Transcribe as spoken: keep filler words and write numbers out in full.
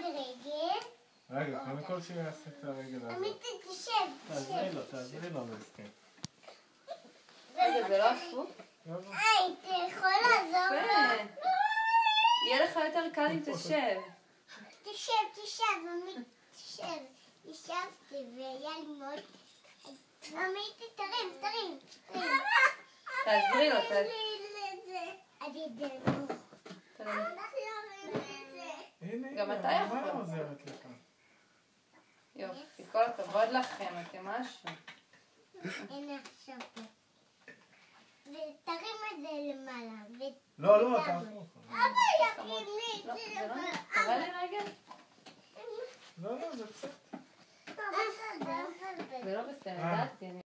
רגל. רגע, קודם כל שיעשה את הרגל הזאת. עמית, תשב. תעזרי לו, תעזרי לו להסכים. רגע, זה לא הפוך? היי, אתה יכול לעזור לו? יהיה לך יותר קל אם תשב. תשב, תשב, עמית, תשב. ישבתי והיה לי מאוד... עמית, תרים, תרים. תעזרי לו, תעזרי. אני דמו. גם אתה יכול. מה עוזרת לך? יופי, כל הכבוד לכם, אתם משהו. הנה עכשיו פה. ותרים את זה למעלה. לא, לא, אתה...